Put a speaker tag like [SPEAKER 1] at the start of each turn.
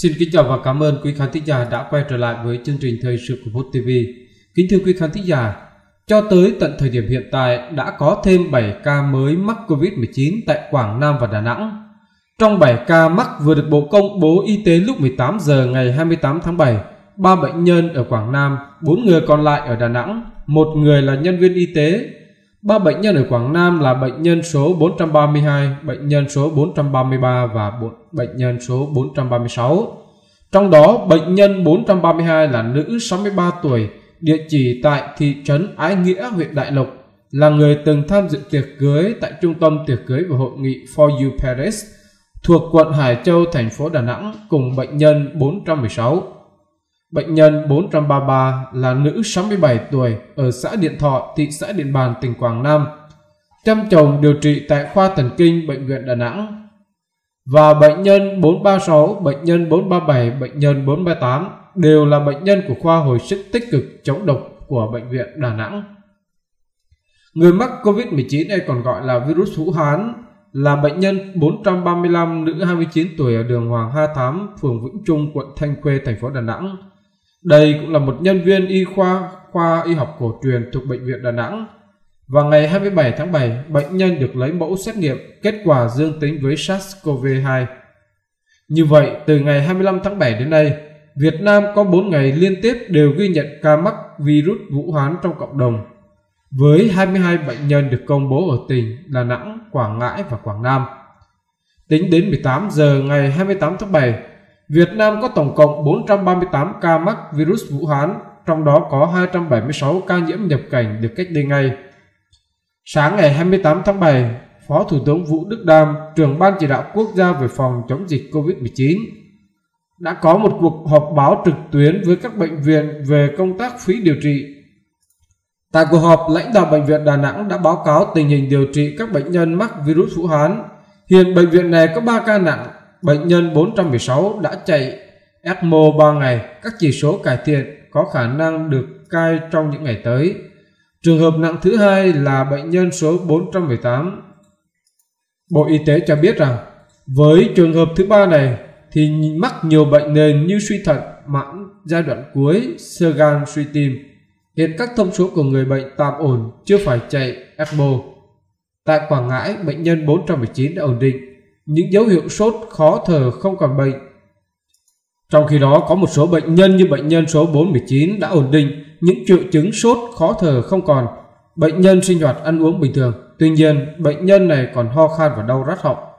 [SPEAKER 1] Xin kính chào và cảm ơn quý khán thính giả đã quay trở lại với chương trình thời sự của Post TV. Kính thưa quý khán thính giả, cho tới tận thời điểm hiện tại đã có thêm 7 ca mới mắc Covid-19 tại Quảng Nam và Đà Nẵng. Trong 7 ca mắc vừa được Bộ Công bố Y tế lúc 18 giờ ngày 28 tháng 7, 3 bệnh nhân ở Quảng Nam, 4 người còn lại ở Đà Nẵng, 1 người là nhân viên y tế. 3 bệnh nhân ở Quảng Nam là bệnh nhân số 432, bệnh nhân số 433 và bệnh nhân số 436. Trong đó, bệnh nhân 432 là nữ 63 tuổi, địa chỉ tại thị trấn Ái Nghĩa, huyện Đại Lộc, là người từng tham dự tiệc cưới tại trung tâm tiệc cưới và hội nghị For You Paris thuộc quận Hải Châu, thành phố Đà Nẵng cùng bệnh nhân 416. Bệnh nhân 433 là nữ 67 tuổi ở xã Điện Thọ, thị xã Điện Bàn, tỉnh Quảng Nam, chăm chồng điều trị tại khoa thần kinh bệnh viện Đà Nẵng. Và bệnh nhân 436, bệnh nhân 437, bệnh nhân 438 đều là bệnh nhân của khoa hồi sức tích cực chống độc của bệnh viện Đà Nẵng. Người mắc Covid-19 hay còn gọi là virus Vũ Hán là bệnh nhân 435, nữ 29 tuổi ở đường Hoàng Hoa Thám, phường Vĩnh Trung, quận Thanh Khê, thành phố Đà Nẵng. Đây cũng là một nhân viên y khoa y học cổ truyền thuộc bệnh viện Đà Nẵng. Và ngày 27 tháng 7, bệnh nhân được lấy mẫu xét nghiệm, kết quả dương tính với SARS-CoV-2. Như vậy, từ ngày 25 tháng 7 đến nay, Việt Nam có 4 ngày liên tiếp đều ghi nhận ca mắc virus Vũ Hán trong cộng đồng, với 22 bệnh nhân được công bố ở tỉnh Đà Nẵng, Quảng Ngãi và Quảng Nam. Tính đến 18 giờ ngày 28 tháng 7, Việt Nam có tổng cộng 438 ca mắc virus Vũ Hán, trong đó có 276 ca nhiễm nhập cảnh được cách ly ngay. Sáng ngày 28 tháng 7, Phó Thủ tướng Vũ Đức Đam, trưởng Ban Chỉ đạo Quốc gia về phòng chống dịch Covid-19, đã có một cuộc họp báo trực tuyến với các bệnh viện về công tác phí điều trị. Tại cuộc họp, lãnh đạo bệnh viện Đà Nẵng đã báo cáo tình hình điều trị các bệnh nhân mắc virus Vũ Hán. Hiện bệnh viện này có 3 ca nặng, bệnh nhân 416 đã chạy ECMO 3 ngày, các chỉ số cải thiện, có khả năng được cai trong những ngày tới. Trường hợp nặng thứ hai là bệnh nhân số 418. Bộ Y tế cho biết rằng, với trường hợp thứ 3 này thì mắc nhiều bệnh nền như suy thận mãn giai đoạn cuối, xơ gan, suy tim. Hiện các thông số của người bệnh tạm ổn, chưa phải chạy ECMO. Tại Quảng Ngãi, bệnh nhân 419 đã ổn định, những dấu hiệu sốt, khó thở, không còn bệnh. Trong khi đó, có một số bệnh nhân như bệnh nhân số 419 đã ổn định, những triệu chứng sốt, khó thở không còn. Bệnh nhân sinh hoạt ăn uống bình thường. Tuy nhiên, bệnh nhân này còn ho khan và đau rát họng.